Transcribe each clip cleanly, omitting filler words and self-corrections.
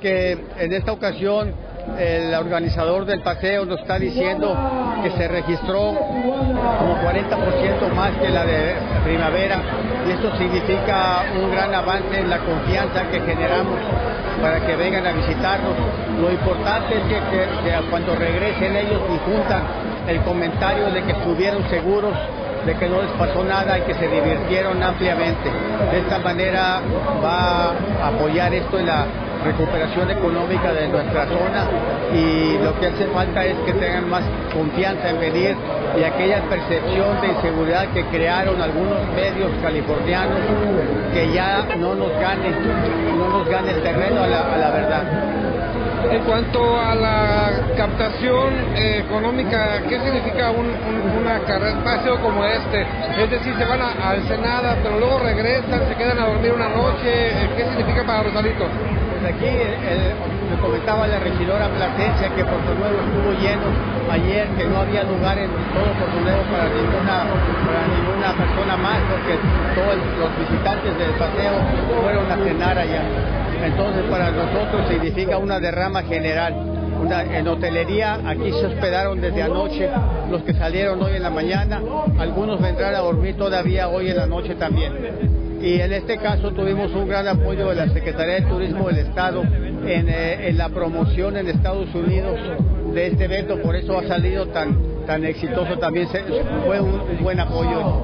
que en esta ocasión el organizador del paseo nos está diciendo que se registró como 40% más que la de primavera, y esto significa un gran avance en la confianza que generamos para que vengan a visitarnos. Lo importante es que cuando regresen ellos difundan el comentario de que estuvieron seguros, de que no les pasó nada y que se divirtieron ampliamente. De esta manera va a apoyar esto en la recuperación económica de nuestra zona, y lo que hace falta es que tengan más confianza en venir, y aquella percepción de inseguridad que crearon algunos medios californianos, que ya no nos gane el terreno a la verdad. En cuanto a la captación económica, ¿qué significa una carrera, paseo como este? Es decir, se van a Ensenada, pero luego regresan, se quedan a dormir una noche. ¿Qué significa para Rosarito? Pues aquí me comentaba la regidora Plasencia que Puerto Nuevo estuvo lleno ayer, que no había lugar en todo Puerto Nuevo para ninguna persona más, porque todos los visitantes del paseo fueron a cenar allá. Entonces para nosotros significa una derrama general. En hotelería aquí se hospedaron desde anoche los que salieron hoy en la mañana, algunos vendrán a dormir todavía hoy en la noche también. Y en este caso tuvimos un gran apoyo de la Secretaría de Turismo del Estado en la promoción en Estados Unidos de este evento, por eso ha salido tan exitoso también, fue un buen apoyo.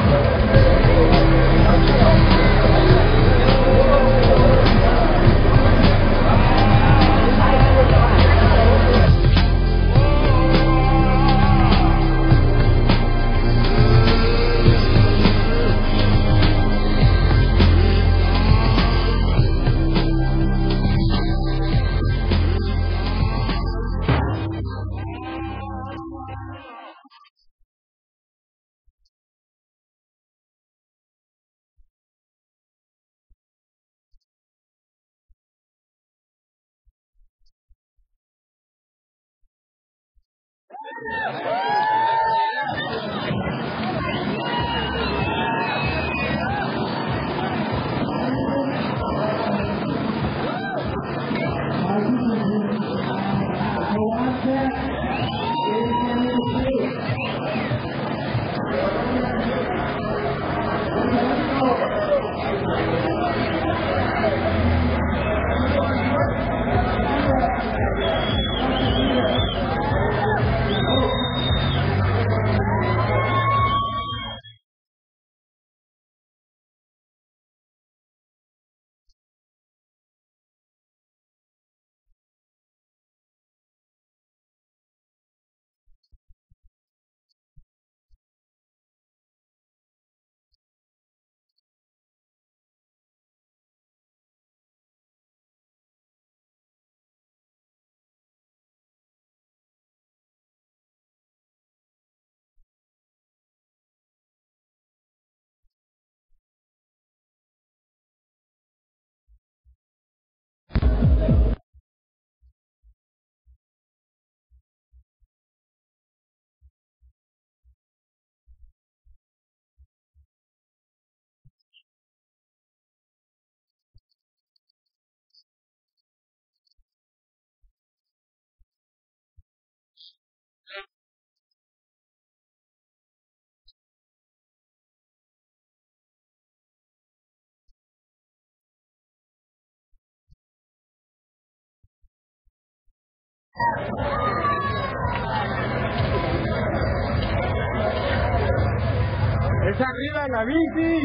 ¡Es arriba la bici!